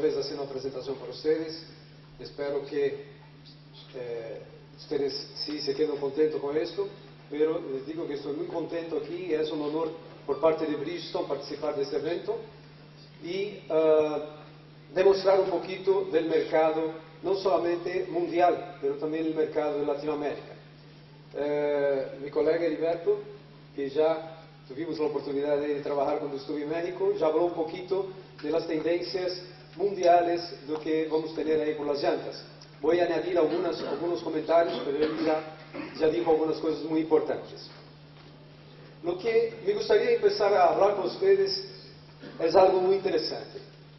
vez haciendo una presentación para ustedes. Espero que ustedes sí se queden contentos con esto, pero les digo que estoy muy contento aquí. Es un honor por parte de Bridgestone participar de este evento y demostrar un poquito del mercado, no solamente mundial, pero también el mercado de Latinoamérica. Mi colega Heriberto, que ya tuvimos la oportunidad de trabajar cuando estuve en México, ya habló un poquito de las tendencias mundiales de lo que vamos a tener ahí por las llantas. Voy a añadir algunos comentarios, pero él ya dijo algunas cosas muy importantes. Lo que me gustaría empezar a hablar con ustedes es algo muy interesante.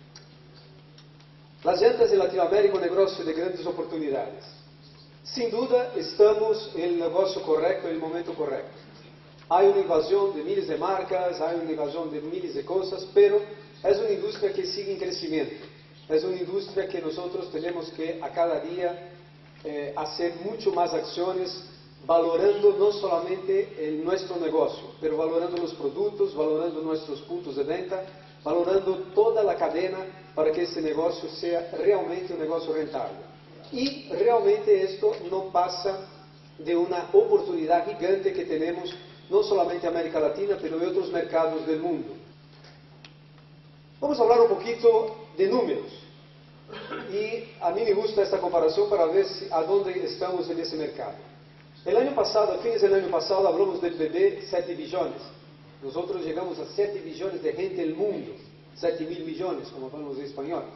Las llantas en Latinoamérica, un negocio de grandes oportunidades. Sin duda, estamos en el negocio correcto, en el momento correcto. Hay una invasión de miles de marcas, hay una invasión de miles de cosas, pero es una industria que sigue en crecimiento. Es una industria que nosotros tenemos que a cada día hacer mucho más acciones, valorando no solamente nuestro negocio, pero valorando los productos, valorando nuestros puntos de venta, valorando toda la cadena para que ese negocio sea realmente un negocio rentable. Y realmente esto no pasa de una oportunidad gigante que tenemos, no solamente en América Latina, pero en otros mercados del mundo. Vamos a hablar un poquito de números. Y a mí me gusta esta comparación para ver a dónde estamos en ese mercado. El año pasado, a fines del año pasado, hablamos del bebé 7 billones. Nosotros llegamos a 7 billones de gente en el mundo. 7.000 millones, como hablamos en español.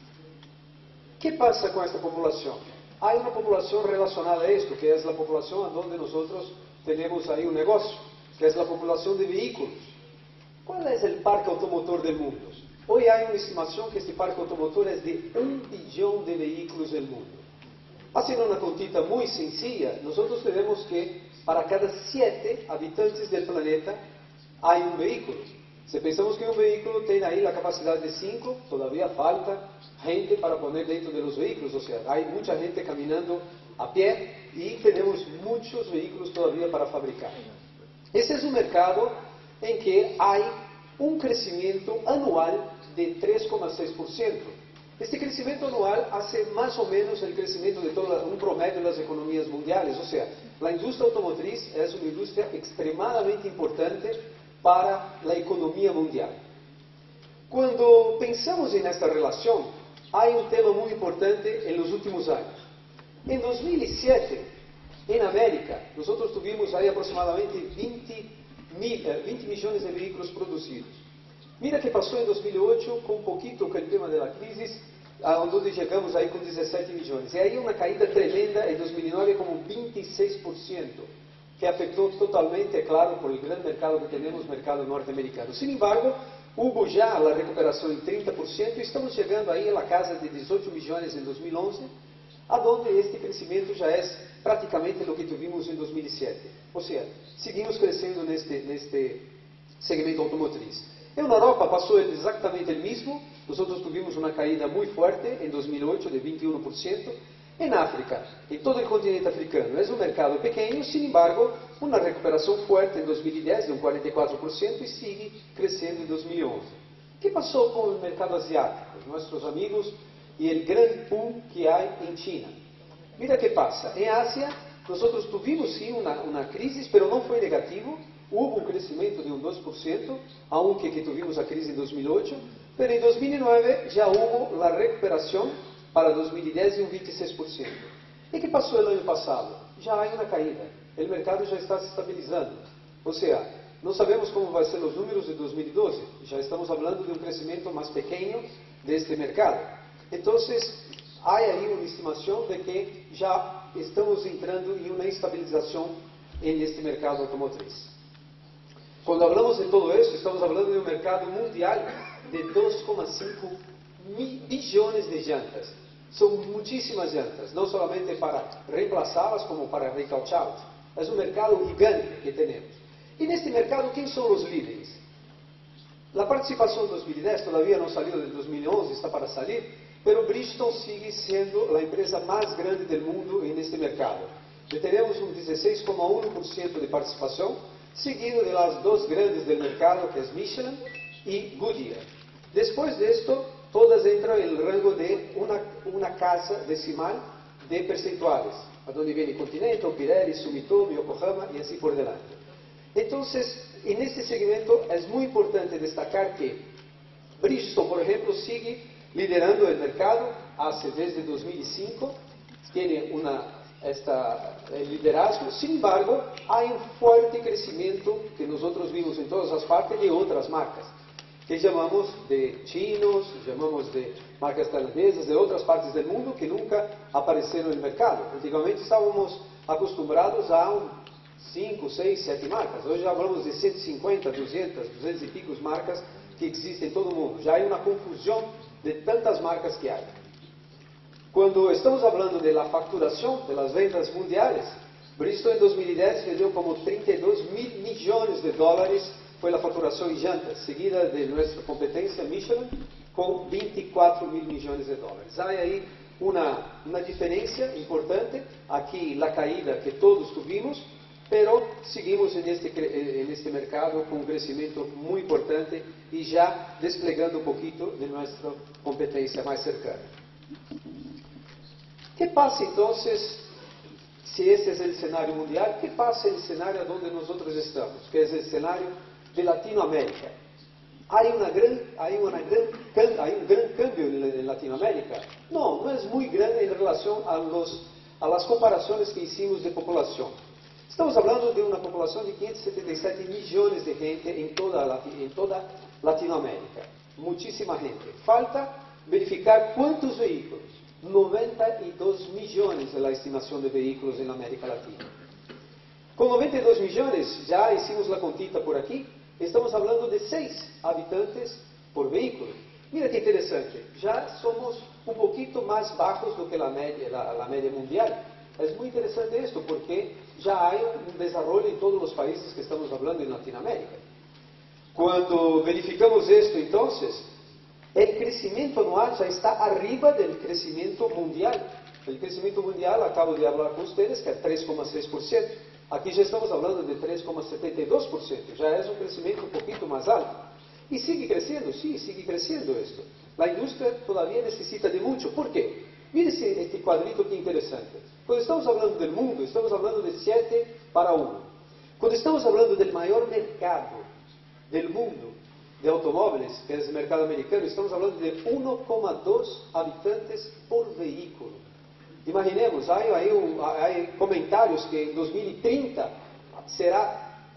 ¿Qué pasa con esta población? Hay una población relacionada a esto, que es la población a donde nosotros tenemos ahí un negocio, que es la población de vehículos. ¿Cuál es el parque automotor del mundo? Hoy hay una estimación que este parque automotor es de 1 billón de vehículos en el mundo. Haciendo una contita muy sencilla, nosotros tenemos que para cada 7 habitantes del planeta hay un vehículo. Si pensamos que un vehículo tiene ahí la capacidad de 5, todavía falta gente para poner dentro de los vehículos. O sea, hay mucha gente caminando a pie y tenemos muchos vehículos todavía para fabricar. Este es un mercado en que hay un crecimiento anual de 3,6%. Este crecimiento anual hace más o menos el crecimiento de todo un promedio de las economías mundiales. O sea, la industria automotriz es una industria extremadamente importante para la economía mundial. Cuando pensamos en esta relación, hay un tema muy importante en los últimos años. En 2007, en América, nosotros tuvimos ahí aproximadamente 20 millones de vehículos producidos. Mira qué pasó en 2008 con un poquito con el tema de la crisis, a donde llegamos ahí con 17 millones. Y hay una caída tremenda en 2009 como 26%. Que afectó totalmente, claro, por el gran mercado que tenemos, mercado norteamericano. Sin embargo, hubo ya la recuperación en 30% y estamos llegando ahí a la casa de 18 millones en 2011, a donde este crecimiento ya es prácticamente lo que tuvimos en 2007. O sea, seguimos creciendo en este segmento automotriz. En Europa pasó exactamente el mismo. Nosotros tuvimos una caída muy fuerte en 2008 de 21%. En África, en todo el continente africano, es un mercado pequeño, sin embargo, una recuperación fuerte en 2010 de un 44% y sigue creciendo en 2011. ¿Qué pasó con el mercado asiático? Nuestros amigos y el gran boom que hay en China. Mira qué pasa. En Asia, nosotros tuvimos sí una crisis, pero no fue negativo. Hubo un crecimiento de un 2%, aunque que tuvimos la crisis en 2008, pero en 2009 ya hubo la recuperación para 2010 de un 26%. ¿Y qué pasó el año pasado? Ya hay una caída. El mercado ya está se estabilizando. O sea, no sabemos cómo van a ser los números de 2012. Ya estamos hablando de un crecimiento más pequeño de este mercado. Entonces, hay ahí una estimación de que ya estamos entrando en una estabilización en este mercado automotriz. Cuando hablamos de todo esto, estamos hablando de un mercado mundial de 2,5 billones de llantas. Son muchísimas llantas, no solamente para reemplazarlas como para recaucharlas. Es un mercado gigante que tenemos. Y en este mercado, ¿quién son los líderes? La participación en 2010 todavía no salió del 2011, está para salir, pero Bridgestone sigue siendo la empresa más grande del mundo en este mercado. Tenemos un 16,1% de participación, seguido de las dos grandes del mercado, que es Michelin y Goodyear. Después de esto, todas entran entra en el rango de una casa decimal de percentuales, a donde viene Continental, Pirelli, Sumitomo, Yokohama y así por delante. Entonces, en este segmento es muy importante destacar que Bridgestone, por ejemplo, sigue liderando el mercado desde 2005, tiene el liderazgo. Sin embargo, hay un fuerte crecimiento que nosotros vimos en todas las partes de otras marcas, que llamamos de chinos, llamamos de marcas tailandesas, de otras partes del mundo que nunca aparecieron en el mercado. Antigamente estábamos acostumbrados a 5, 6, 7 marcas. Hoy ya hablamos de 150, 200 y pico marcas que existen en todo el mundo. Ya hay una confusión de tantas marcas que hay. Cuando estamos hablando de la facturación de las ventas mundiales, Bridgestone en 2010 vendió como 32 mil millones de dólares, fue la facturación en llantas, seguida de nuestra competencia Michelin con 24 mil millones de dólares. Hay ahí una diferencia importante, aquí la caída que todos tuvimos, pero seguimos en este mercado con un crecimiento muy importante y ya desplegando un poquito de nuestra competencia más cercana. ¿Qué pasa entonces si ese es el escenario mundial? ¿Qué pasa en el escenario donde nosotros estamos, que es el escenario de Latinoamérica? ¿Hay un gran cambio en Latinoamérica? No es muy grande en relación a las comparaciones que hicimos de población. Estamos hablando de una población de 577 millones de gente en toda Latinoamérica. Muchísima gente. Falta verificar cuántos vehículos. 92 millones es la estimación de vehículos en América Latina. Con 92 millones, ya hicimos la contita por aquí, estamos hablando de 6 habitantes por vehículo. Mira qué interesante, ya somos un poquito más bajos do que la media mundial. Es muy interesante esto porque ya hay un desarrollo en todos los países que estamos hablando en Latinoamérica. Cuando verificamos esto entonces, el crecimiento anual ya está arriba del crecimiento mundial. El crecimiento mundial, acabo de hablar con ustedes, que es 3,6%. Aquí ya estamos hablando de 3,72%. Ya es un crecimiento un poquito más alto. Y sigue creciendo, sí, sigue creciendo esto. La industria todavía necesita de mucho. ¿Por qué? Mire este cuadrito que interesante. Cuando estamos hablando del mundo, estamos hablando de 7 para 1. Cuando estamos hablando del mayor mercado del mundo, de automóviles, que es el mercado americano, estamos hablando de 1,2 habitantes por vehículo. Imaginemos, hay comentarios que en 2030 será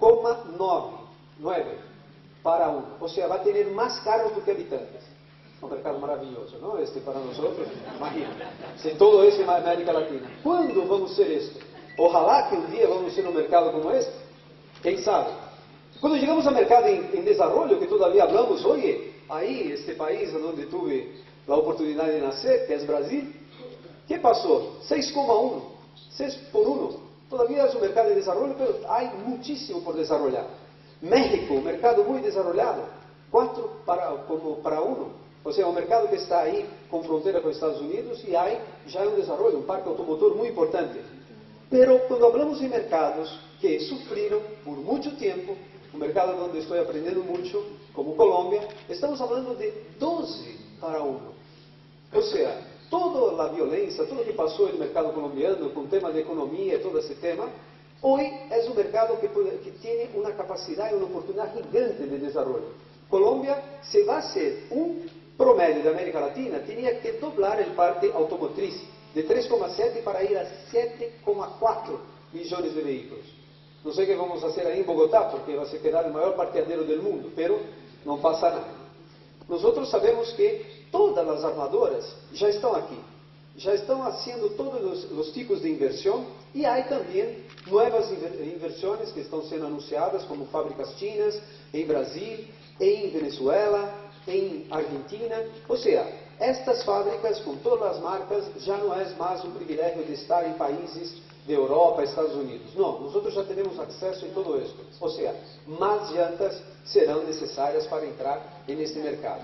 0,9 para 1. O sea, va a tener más carros do que habitantes. Un mercado maravilloso, ¿no? Para nosotros, imagínate. Si todo eso en América Latina. ¿Cuándo vamos a ser esto? Ojalá que un día vamos a ser un mercado como este. ¿Quién sabe? Cuando llegamos al mercado en desarrollo, que todavía hablamos, oye, ahí, este país donde tuve la oportunidad de nacer, que es Brasil, ¿qué pasó? 6,1, 6 por 1. Todavía es un mercado en desarrollo, pero hay muchísimo por desarrollar. México, un mercado muy desarrollado, 4 para 1. O sea, un mercado que está ahí con frontera con Estados Unidos y hay ya un desarrollo, un parque automotor muy importante. Pero cuando hablamos de mercados que sufrieron por mucho tiempo, un mercado donde estoy aprendiendo mucho, como Colombia, estamos hablando de 12 para 1. O sea, toda la violencia, todo lo que pasó en el mercado colombiano con tema de economía y todo ese tema, hoy es un mercado que tiene una capacidad y una oportunidad gigante de desarrollo. Colombia, si va a ser un promedio de América Latina, tenía que doblar el parque automotriz de 3,7 para ir a 7,4 millones de vehículos. No sé qué vamos a hacer ahí en Bogotá, porque va a quedar el mayor parqueadero del mundo, pero no pasa nada. Nosotros sabemos que todas las armadoras ya están aquí, ya están haciendo todos los tipos de inversión y hay también nuevas inversiones que están siendo anunciadas como fábricas chinas en Brasil, en Venezuela, en Argentina. O sea, estas fábricas con todas las marcas ya no es más un privilegio de estar en países de Europa, Estados Unidos. No, nosotros ya tenemos acceso a todo esto. O sea, más llantas serán necesarias para entrar en este mercado.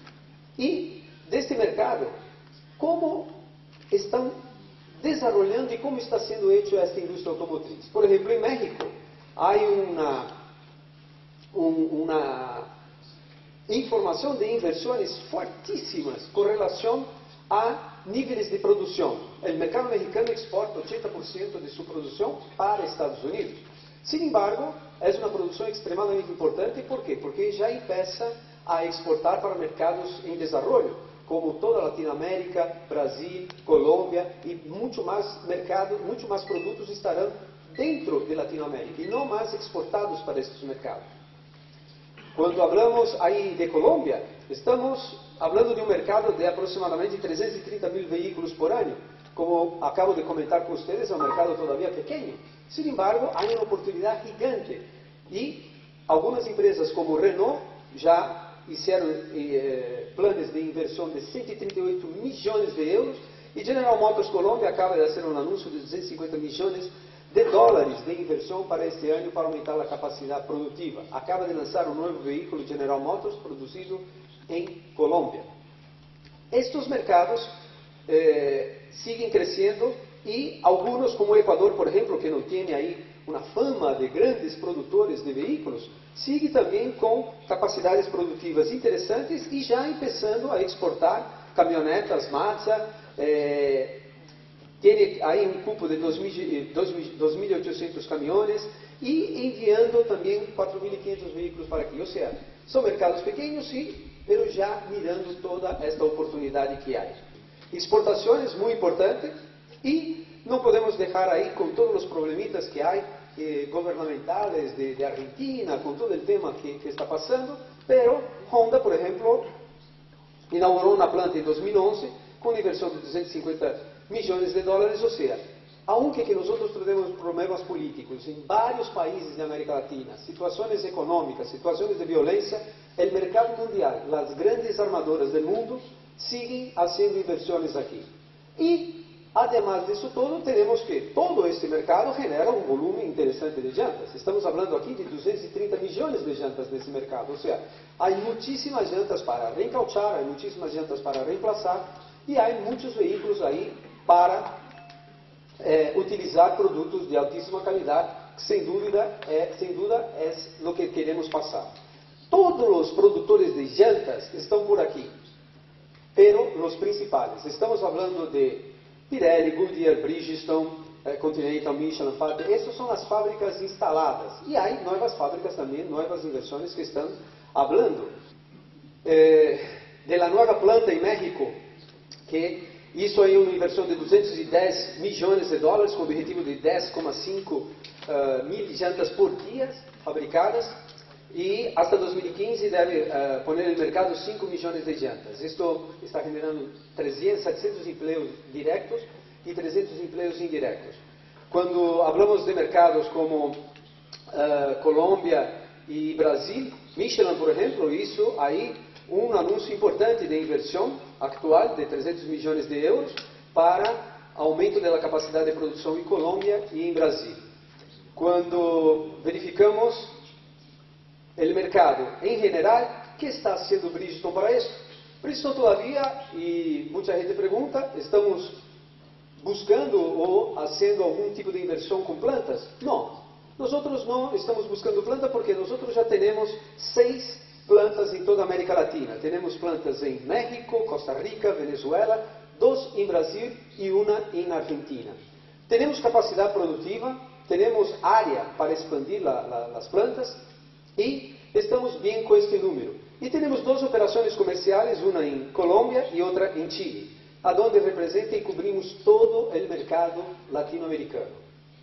Y de este mercado, ¿cómo están desarrollando y cómo está siendo hecho esta industria automotriz? Por ejemplo, en México hay información de inversiones fuertísimas con relación a niveles de producción. El mercado mexicano exporta 80% de su producción para Estados Unidos. Sin embargo, es una producción extremadamente importante. ¿Por qué? Porque ya empieza a exportar para mercados en desarrollo, como toda Latinoamérica, Brasil, Colombia, y mucho más mercados, mucho más productos estarán dentro de Latinoamérica y no más exportados para estos mercados. Cuando hablamos ahí de Colombia, estamos hablando de un mercado de aproximadamente 330.000 vehículos por año. Como acabo de comentar con ustedes, es un mercado todavía pequeño. Sin embargo, hay una oportunidad gigante y algunas empresas como Renault ya hicieron planes de inversión de 138 millones de euros y General Motors Colombia acaba de hacer un anuncio de 250 millones de dólares de inversión para este año para aumentar la capacidad productiva. Acaba de lanzar un nuevo vehículo General Motors producido en Colombia. Estos mercados siguen creciendo y algunos como Ecuador, por ejemplo, que no tiene ahí una fama de grandes productores de vehículos, sigue también con capacidades productivas interesantes y ya empezando a exportar camionetas Mazda. Tiene ahí un cupo de 2.800 camiones y enviando también 4.500 vehículos para aquí. O sea, son mercados pequeños, sí, pero ya mirando toda esta oportunidad que hay. Exportaciones muy importante y no podemos dejar ahí con todos los problemitas que hay gubernamentales de Argentina, con todo el tema que está pasando, pero Honda, por ejemplo, inauguró una planta en 2011 con una inversión de 250 millones de dólares, o sea, aunque que nosotros tenemos problemas políticos en varios países de América Latina, situaciones económicas, situaciones de violencia, el mercado mundial, las grandes armadoras del mundo, siguen haciendo inversiones aquí. Y, además de eso todo, tenemos que todo este mercado genera un volumen interesante de llantas. Estamos hablando aquí de 230 millones de llantas en ese mercado, o sea, hay muchísimas llantas para reencauchar, hay muchísimas llantas para reemplazar, y hay muchos vehículos ahí para utilizar productos de altísima calidad, sin duda es lo que queremos pasar. Todos los productores de llantas están por aquí, pero los principales, estamos hablando de Pirelli, Goodyear, Bridgestone, Continental, Michelin, Fabia, estas son las fábricas instaladas, y hay nuevas fábricas también, nuevas inversiones que están hablando. De la nueva planta en México, que hizo ahí una inversión de 210 millones de dólares con objetivo de 10,5 mil llantas por día fabricadas y hasta 2015 debe poner en el mercado 5 millones de llantas. Esto está generando 700 empleos directos y 300 empleos indirectos. Cuando hablamos de mercados como Colombia y Brasil, Michelin, por ejemplo, hizo ahí un anuncio importante de inversión actual de 300 millones de euros para aumento de la capacidad de producción en Colombia y en Brasil. Cuando verificamos el mercado en general, ¿qué está haciendo Bridgestone para eso? Bridgestone todavía, y mucha gente pregunta, ¿estamos buscando o haciendo algún tipo de inversión con plantas? No, nosotros no estamos buscando planta porque nosotros ya tenemos 6 plantas en toda América Latina. Tenemos plantas en México, Costa Rica, Venezuela, 2 en Brasil y una en Argentina. Tenemos capacidad productiva, tenemos área para expandir las plantas y estamos bien con este número. Y tenemos 2 operaciones comerciales, una en Colombia y otra en Chile, a donde representa y cubrimos todo el mercado latinoamericano.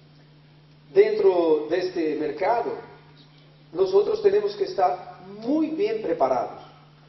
Dentro de este mercado, nosotros tenemos que estar muy bien preparados.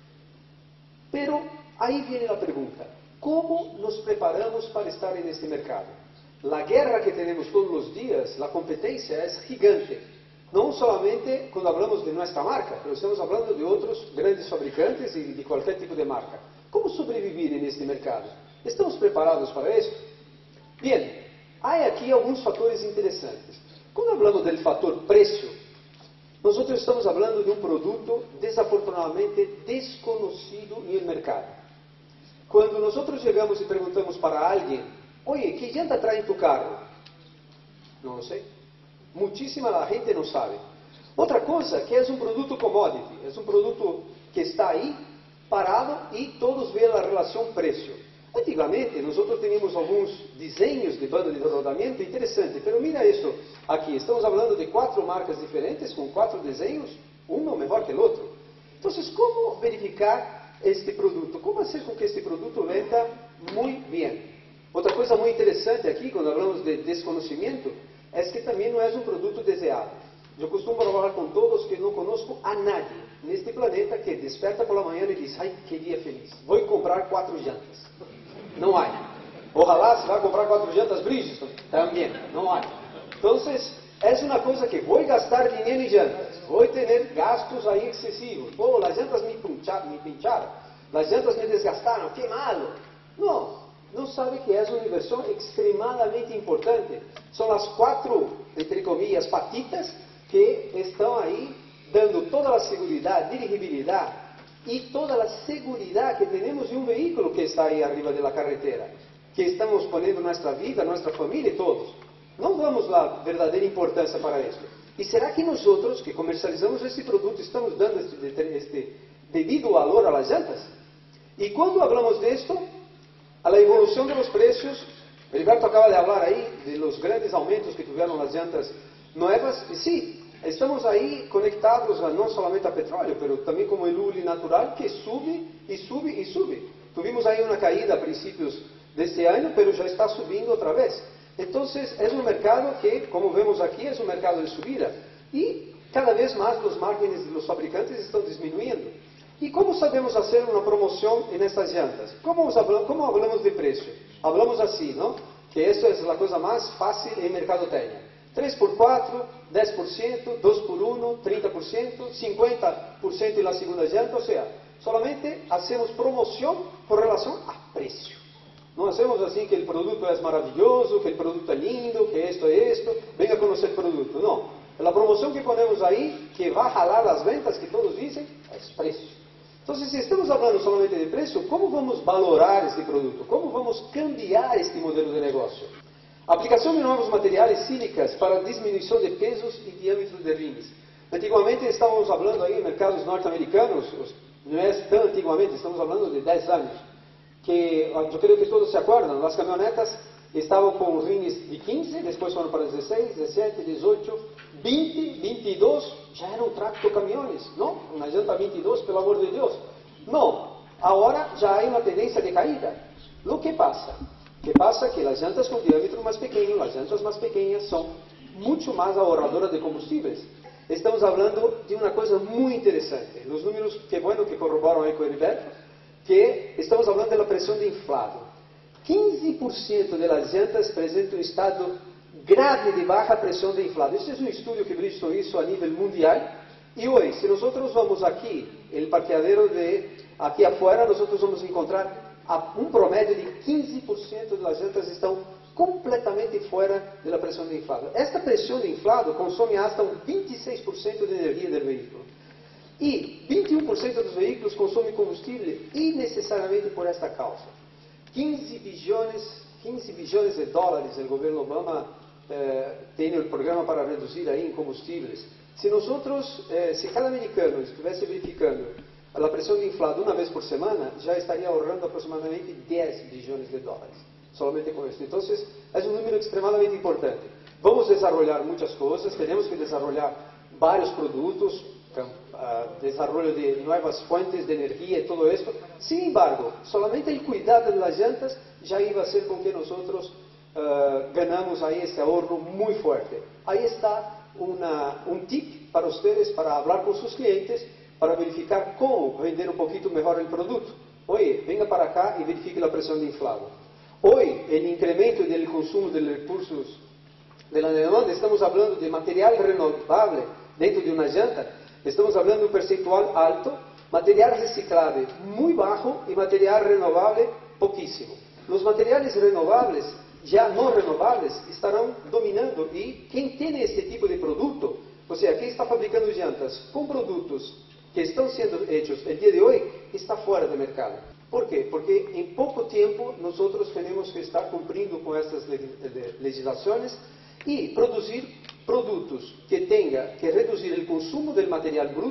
Pero ahí viene la pregunta, ¿cómo nos preparamos para estar en este mercado? La guerra que tenemos todos los días, la competencia es gigante. No solamente cuando hablamos de nuestra marca, pero estamos hablando de otros grandes fabricantes y de cualquier tipo de marca. ¿Cómo sobrevivir en este mercado? ¿Estamos preparados para eso? Bien, hay aquí algunos factores interesantes. Cuando hablamos del factor precio, nosotros estamos hablando de un producto desafortunadamente desconocido en el mercado. Cuando nosotros llegamos y preguntamos para alguien, oye, ¿qué llanta trae en tu carro? No lo sé. Muchísima la gente no sabe. Otra cosa, que es un producto commodity, es un producto que está ahí parado y todos ven la relación precio. Antigamente nosotros teníamos algunos diseños de banda de rodamiento interesantes, pero mira esto aquí, estamos hablando de 4 marcas diferentes con 4 diseños, uno mejor que el otro. Entonces, ¿cómo verificar este producto? ¿Cómo hacer con que este producto venda muy bien? Otra cosa muy interesante aquí, cuando hablamos de desconocimiento, es que también no es un producto deseado. Yo costumo hablar con todos que no conozco a nadie en este planeta que despierta por la mañana y dice, ay, qué día feliz, voy a comprar 4 llantas. No hay. Ojalá se va a comprar 4 llantas Bridgestone, también, no hay. Entonces, es una cosa que voy a gastar dinero en llantas, voy a tener gastos ahí excesivos. Oh, las llantas me pincharon, las llantas me desgastaron, qué malo. No sabe que es una inversión extremadamente importante. Son las 4, entre comillas, patitas que están ahí dando toda la seguridad, dirigibilidad y toda la seguridad que tenemos de un vehículo que está ahí arriba de la carretera, que estamos poniendo nuestra vida, nuestra familia y todos. No damos la verdadera importancia para esto. ¿Y será que nosotros que comercializamos este producto estamos dando este debido valor a las llantas? Y cuando hablamos de esto, a la evolución de los precios, Heriberto acaba de hablar ahí de los grandes aumentos que tuvieron las llantas nuevas, y sí, estamos ahí conectados no solamente a petróleo, pero también como el hule natural que sube y sube y sube. Tuvimos ahí una caída a principios de este año, pero ya está subiendo otra vez. Entonces es un mercado que, como vemos aquí, es un mercado de subida. Y cada vez más los márgenes de los fabricantes están disminuyendo. ¿Y cómo sabemos hacer una promoción en estas llantas? ¿Cómo hablamos de precio? Hablamos así, ¿no? Que esto es la cosa más fácil en mercadotecnia. 3x4, 10%, 2x1, 30%, 50% en la segunda llanta. O sea, solamente hacemos promoción por relación a precio. No hacemos así que el producto es maravilloso, que el producto es lindo, que esto es esto, venga a conocer el producto. No, la promoción que ponemos ahí, que va a jalar las ventas que todos dicen, es precio. Entonces, si estamos hablando solamente de precio, ¿cómo vamos a valorar este producto? ¿Cómo vamos a cambiar este modelo de negocio? Aplicación de nuevos materiales sílicas para disminución de pesos y diámetros de rines. Antiguamente estábamos hablando ahí en mercados norteamericanos, no es tan antiguamente, estamos hablando de 10 años, que yo creo que todos se acuerdan, las camionetas estaban con rines de 15, después fueron para 16, 17, 18, 20, 22, ya era un tractocamiones, ¿no? Una llanta 22, pelo amor de Dios. No, ahora ya hay una tendencia de caída. Lo que pasa que las llantas con diámetro más pequeño, las llantas más pequeñas son mucho más ahorradoras de combustibles. Estamos hablando de una cosa muy interesante. Los números, que bueno que corroboraron ahí con Heriberto, que estamos hablando de la presión de inflado. 15% de las llantas presentan un estado grave de baja presión de inflado. Este es un estudio que Bridgestone hizo a nivel mundial. Y hoy, si nosotros vamos aquí, el parqueadero de aquí afuera, nosotros vamos a encontrar un promedio de 15% de las llantas están completamente fuera de la presión de inflado. Esta presión de inflado consome hasta un 26% de energía del vehículo. Y 21% de los vehículos consumen combustible innecesariamente por esta causa. 15 billones de dólares el gobierno Obama tiene el programa para reducir ahí en combustibles. Si nosotros, si cada americano estuviese verificando la presión de inflado una vez por semana, ya estaría ahorrando aproximadamente 10 billones de dólares, solamente con esto. Entonces, es un número extremadamente importante. Vamos a desarrollar muchas cosas, tenemos que desarrollar varios productos, desarrollo de nuevas fuentes de energía y todo esto. Sin embargo, solamente el cuidado de las llantas ya iba a hacer con que nosotros ganamos ahí este ahorro muy fuerte. Ahí está un tip para ustedes, para hablar con sus clientes, para verificar cómo vender un poquito mejor el producto. Oye, venga para acá y verifique la presión de inflado. Hoy, el incremento del consumo de recursos de la demanda, estamos hablando de material renovable dentro de una llanta. Estamos hablando de un percentual alto, material reciclable muy bajo y material renovable poquísimo. Los materiales renovables, ya no renovables, estarán dominando, y quien tiene este tipo de producto, o sea, quien está fabricando llantas con productos que están siendo hechos el día de hoy, está fuera de mercado. ¿Por qué? Porque en poco tiempo nosotros tenemos que estar cumpliendo con estas legislaciones y producir productos que tengan que reducir el consumo del material bruto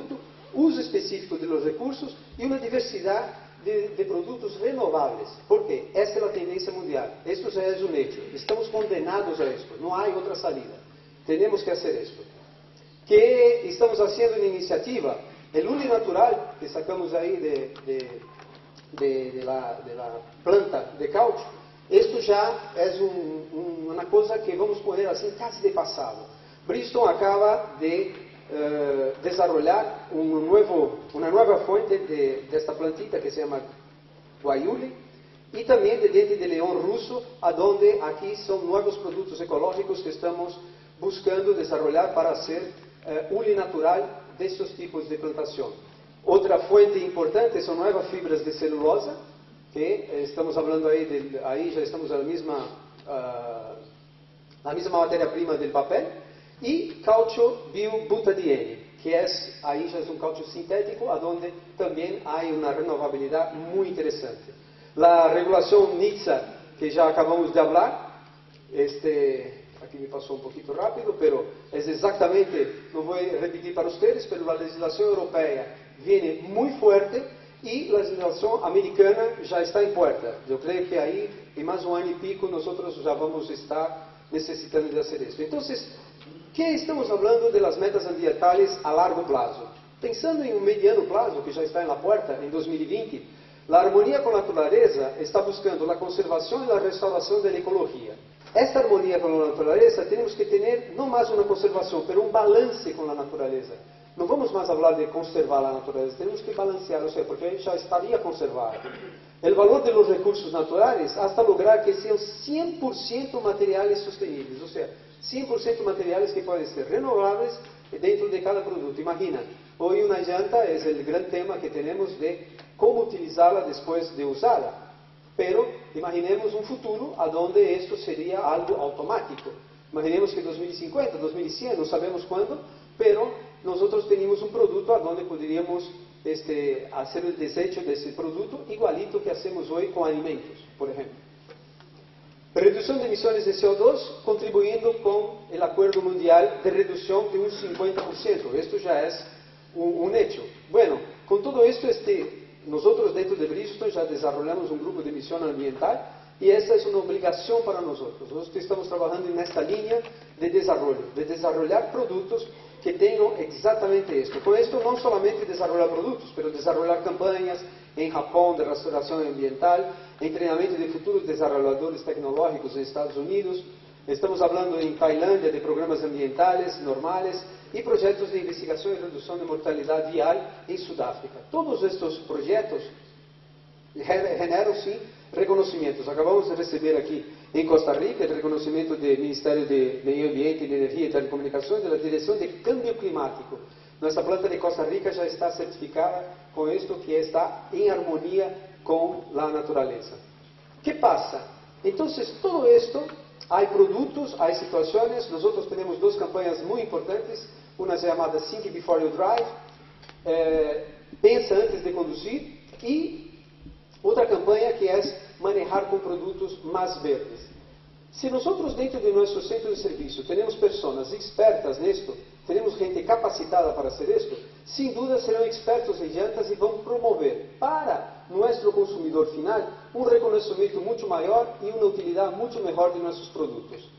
uso específico de los recursos y una diversidad de productos renovables. ¿Por qué? Esta es la tendencia mundial. Esto ya es un hecho. Estamos condenados a esto. No hay otra salida. Tenemos que hacer esto. ¿Qué estamos haciendo en iniciativa? El uninatural que sacamos ahí de la planta de caucho, esto ya es una cosa que vamos a poner así casi de pasado. Bristol acaba de desarrollar una nueva fuente de esta plantita que se llama guayule, y también de diente de león ruso, a donde aquí son nuevos productos ecológicos que estamos buscando desarrollar para hacer uninatural de estos tipos de plantación. Otra fuente importante son nuevas fibras de celulosa, que estamos hablando ahí ya estamos en la misma materia prima del papel, y caucho biobutadiene, que ahí ya es un caucho sintético, a donde también hay una renovabilidad muy interesante. La regulación NHTSA, que ya acabamos de hablar, aquí me pasó un poquito rápido, pero es exactamente, no voy a repetir para ustedes, pero la legislación europea viene muy fuerte y la legislación americana ya está en puerta. Yo creo que ahí, en más de un año y pico, nosotros ya vamos a estar necesitando de hacer esto. Entonces, ¿qué estamos hablando de las metas ambientales a largo plazo? Pensando en un mediano plazo, que ya está en la puerta, en 2020, la armonía con la naturaleza está buscando la conservación y la restauración de la ecología. Esta armonía con la naturaleza tenemos que tener no más una conservación, pero un balance con la naturaleza. No vamos más a hablar de conservar la naturaleza, tenemos que balancear, o sea, porque ya estaría conservada. El valor de los recursos naturales hasta lograr que sean 100% materiales sostenibles, o sea, 100% materiales que pueden ser renovables dentro de cada producto. Imagina, hoy una llanta es el gran tema que tenemos de cómo utilizarla después de usarla. Pero imaginemos un futuro a donde esto sería algo automático. Imaginemos que 2050, 2100, no sabemos cuándo, pero nosotros tenemos un producto a donde podríamos hacer el desecho de ese producto igualito que hacemos hoy con alimentos, por ejemplo. Reducción de emisiones de CO2 contribuyendo con el acuerdo mundial de reducción de un 50%. Esto ya es un hecho. Bueno, con todo esto nosotros dentro de Bristol ya desarrollamos un grupo de misión ambiental y esa es una obligación para nosotros. Nosotros estamos trabajando en esta línea de desarrollar productos que tengan exactamente esto. Con esto no solamente desarrollar productos, pero desarrollar campañas en Japón de restauración ambiental, entrenamiento de futuros desarrolladores tecnológicos en Estados Unidos. Estamos hablando en Tailandia de programas ambientales normales y proyectos de investigación y reducción de mortalidad vial en Sudáfrica. Todos estos proyectos generan, sí, reconocimientos. Acabamos de recibir aquí en Costa Rica el reconocimiento del Ministerio de Medio Ambiente, de Energía y Telecomunicaciones de la Dirección de Cambio Climático. Nuestra planta de Costa Rica ya está certificada con esto que está en armonía con la naturaleza. ¿Qué pasa? Entonces, todo esto, hay productos, hay situaciones. Nosotros tenemos dos campañas muy importantes. Una se llama Think Before You Drive, pensa antes de conducir, y otra campaña que es manejar con productos más verdes. Si nosotros dentro de nuestro centro de servicio tenemos personas expertas en esto, tenemos gente capacitada para hacer esto, sin duda serán expertos en llantas y van a promover para nuestro consumidor final un reconocimiento mucho mayor y una utilidad mucho mejor de nuestros productos.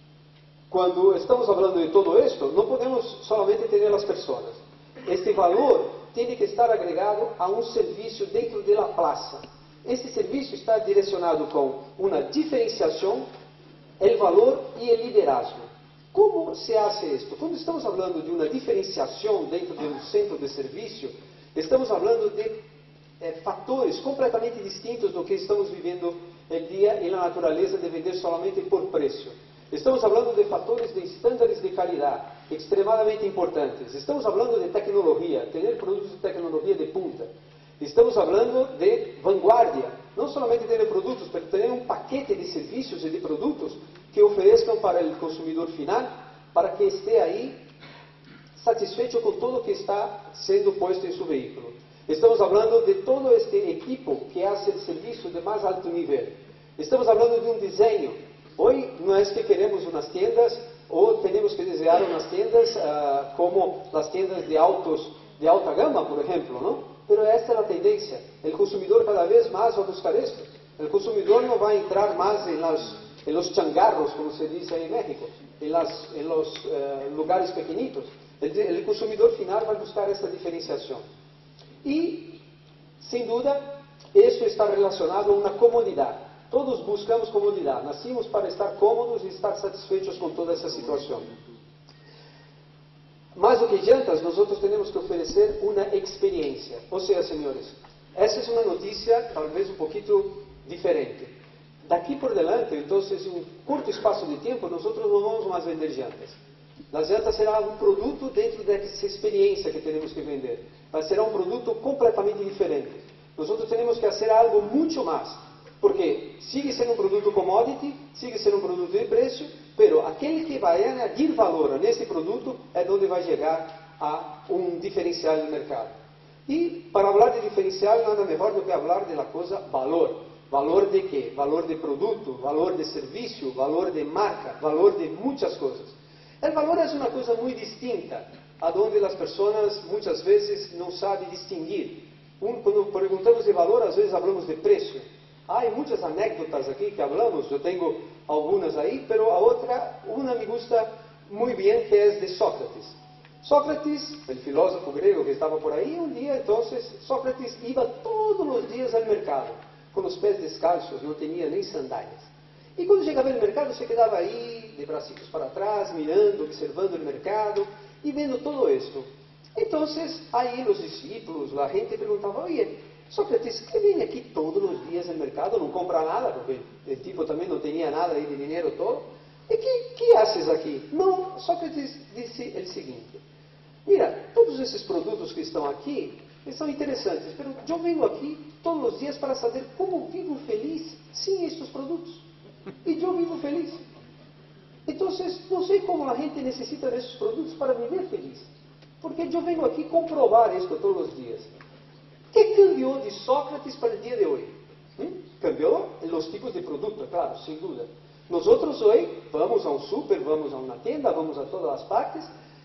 Cuando estamos hablando de todo esto, no podemos solamente tener las personas. Este valor tiene que estar agregado a un servicio dentro de la plaza. Este servicio está direccionado con una diferenciación, el valor y el liderazgo. ¿Cómo se hace esto? Cuando estamos hablando de una diferenciación dentro de un centro de servicio, estamos hablando de fatores completamente distintos do que estamos viviendo el día en la naturaleza de vender solamente por precio. Estamos hablando de fatores de estándares de calidad extremadamente importantes. Estamos hablando de tecnología, tener productos de tecnología de punta. Estamos hablando de vanguardia, no solamente tener productos, pero tener un paquete de servicios y de productos que ofrezcan para el consumidor final, para que esté ahí satisfecho con todo lo que está siendo puesto en su vehículo. Estamos hablando de todo este equipo que hace el servicio de más alto nivel. Estamos hablando de un diseño. Hoy no es que queremos unas tiendas o tenemos que diseñar unas tiendas como las tiendas de autos de alta gama, por ejemplo, ¿no? Pero esta es la tendencia. El consumidor cada vez más va a buscar esto. El consumidor no va a entrar más en los changarros, como se dice en México, en los lugares pequeñitos. El consumidor final va a buscar esta diferenciación. Y, sin duda, esto está relacionado a una comodidad. Todos buscamos comodidad. Nacimos para estar cómodos y estar satisfechos con toda esa situación. Más do que llantas, nosotros tenemos que ofrecer una experiencia. O sea, señores, esa es una noticia tal vez un poquito diferente. De aquí por delante, entonces, en un corto espacio de tiempo, nosotros no vamos más vender llantas. Las llantas será un producto dentro de esa experiencia que tenemos que vender. Será un producto completamente diferente. Nosotros tenemos que hacer algo mucho más. Porque sigue siendo un producto commodity, sigue siendo un producto de precio, pero aquele que vai añadir valor nesse produto é onde vai chegar a um diferencial no mercado. E para falar de diferencial, nada melhor do que falar de la coisa valor. Valor de quê? Valor de produto, valor de serviço, valor de marca, valor de muitas coisas. O valor é uma coisa muito distinta, aonde as pessoas muitas vezes não sabem distinguir. Quando perguntamos de valor, às vezes falamos de preço. Há muitas anécdotas aqui que falamos, eu tenho algumas aí, mas a outra, uma me gusta muito bem, que é de Sócrates. Sócrates, o filósofo grego que estava por aí, um dia, então, Sócrates ia todos os dias ao mercado, com os pés descalços, não tinha nem sandálias. E quando chegava no mercado, se quedava aí, de bracitos para trás, mirando, observando o mercado e vendo todo isso. Então, aí os discípulos, a gente perguntava, oye, Sócrates, que vem aqui todos os dias no mercado, não compra nada, porque o tipo também não tinha nada aí de dinheiro todo. E que haces aqui? Não, Sócrates disse o seguinte, mira, todos esses produtos que estão aqui, são interessantes, mas eu venho aqui todos os dias para saber como vivo feliz sem estes produtos. E eu vivo feliz. Então, não sei como a gente necessita desses produtos para viver feliz. Porque eu venho aqui comprovar isto todos os dias. O que cambiou de Sócrates para o dia de hoje? Cambiou os tipos de produto, claro, sem dúvida. Nós hoje vamos a um super, vamos a uma tienda, vamos a todas as partes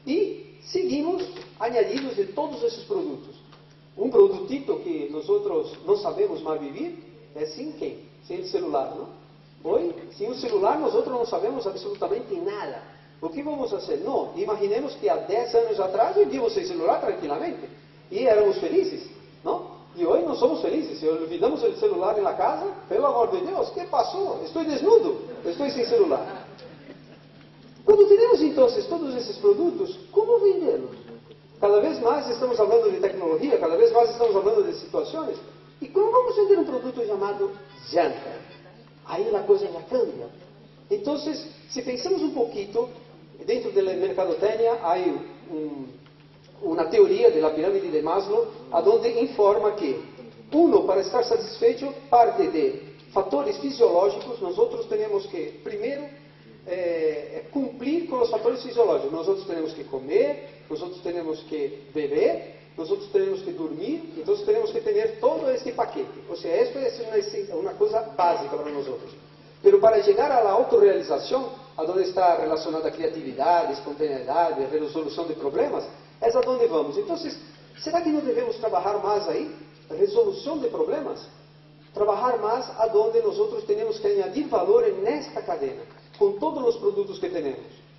e seguimos añadidos de todos esses produtos. Um produtito que nós não sabemos mais viver é sem quem? Sem o celular, não? Hoje, sem o celular, nós não sabemos absolutamente nada. O que vamos fazer? Não, imaginemos que há 10 anos atrás vivíamos sem celular tranquilamente e éramos felizes, não? E hoje não somos felizes. Se olvidamos o celular na casa, pelo amor de Deus, o que passou? Estou desnudo, estou sem celular. Quando temos então todos esses produtos, como vendê-los? Cada vez mais estamos falando de tecnologia, cada vez mais estamos falando de situações. E como vamos vender um produto chamado janta? Aí a coisa já cambia. Então, se pensamos um pouquinho, dentro da mercadotecnia há uma teoria da pirâmide de Maslow, onde informa que, para estar satisfeito, parte de fatores fisiológicos. Nós temos que, primeiro, cumprir com os fatores fisiológicos. Nós temos que comer, nós temos que beber, nós temos que dormir, então temos que ter todo este paquete. Ou seja, isso é uma coisa básica para nós. Mas para chegar à autorrealização, onde está relacionada a criatividade, espontaneidade, a resolução de problemas, é aonde vamos. Então, será que não devemos trabalhar mais aí? A resolução de problemas? Trabalhar mais aonde nós temos que añadir valor nesta cadeia, com todos os produtos que temos.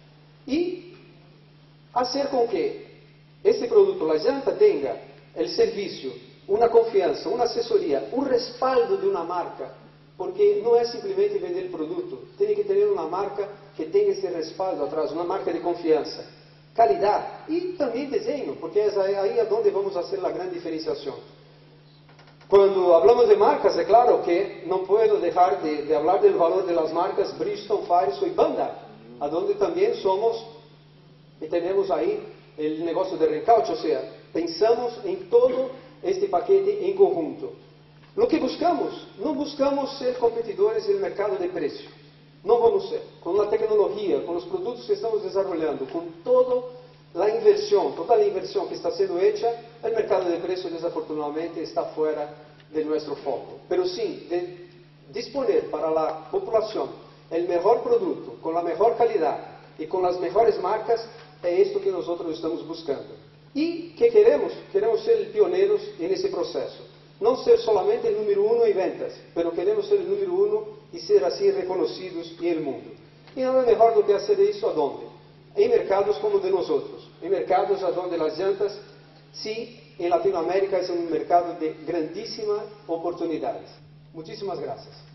E fazer com que este produto, a janta, tenha o serviço, uma confiança, uma assessoria, um respaldo de uma marca. Porque não é simplesmente vender produto, tem que ter uma marca que tenha esse respaldo atrás, uma marca de confiança, qualidade e também desenho, porque é aí onde vamos fazer a grande diferenciação. Quando falamos de marcas, é claro que não posso deixar de falar do valor das marcas Bridgestone, Firestone e Bandai, onde também somos e temos aí o negócio de recauche, ou seja, pensamos em todo este paquete em conjunto. O que buscamos? Não buscamos ser competidores no mercado de preço. Não vamos ser. Com a tecnologia, com os produtos que estamos desenvolvendo, com toda a inversão que está sendo hecha, o mercado de preço, desafortunadamente, está fora de nosso foco. Pero sim, de disponer para a população o melhor produto, com a melhor qualidade e com as melhores marcas, é isto que nós estamos buscando. E que queremos? Queremos ser pioneiros nesse processo. Não ser solamente o número 1 em ventas, mas queremos ser o número 1 e ser assim reconhecidos no mundo. E nada melhor do que fazer isso aonde? Em mercados como o de nós outros. Em mercados onde as llantas, sim, em Latinoamérica é um mercado de grandíssima oportunidades. Muitíssimas graças.